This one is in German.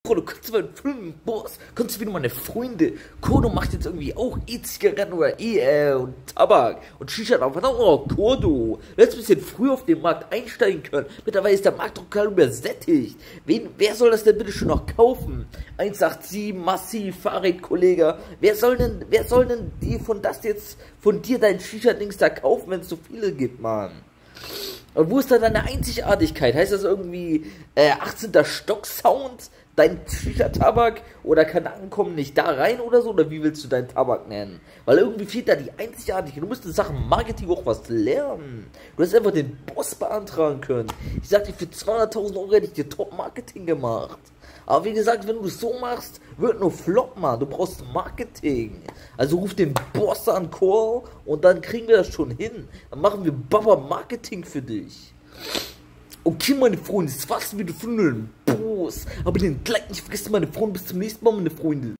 Du kannst mal filmen, Boss, kannst du wieder meine Freunde. Kodo macht jetzt irgendwie auch E-Zigaretten oder und Tabak und Shisha. Oh, Kodo, du hättest ein bisschen früh auf den Markt einsteigen können. Mittlerweile ist der Markt doch total übersättigt. Wer soll das denn bitte schon noch kaufen? 187, Massiv, Fahrradkollege. Wer soll denn von dir dein Shisha-Dings da kaufen, wenn es so viele gibt, Mann? Und wo ist da deine Einzigartigkeit? Heißt das irgendwie 18. Stock-Sound? Dein Shisha-Tabak oder Kanaken kommen nicht da rein oder so? Oder wie willst du deinen Tabak nennen? Weil irgendwie fehlt da die Einzigartigkeit. Du musst in Sachen Marketing auch was lernen. Du hättest einfach den Boss beantragen können. Ich sag dir, für 200.000 Euro hätte ich dir Top-Marketing gemacht. Aber wie gesagt, wenn du es so machst, wird nur Flop, Mann. Du brauchst Marketing. Also ruf den Boss an, Call, und dann kriegen wir das schon hin. Dann machen wir Baba Marketing für dich. Okay, meine Freunde, das war's wieder von dem Boss. Aber den Like nicht vergessen, meine Freunde. Bis zum nächsten Mal, meine Freunde.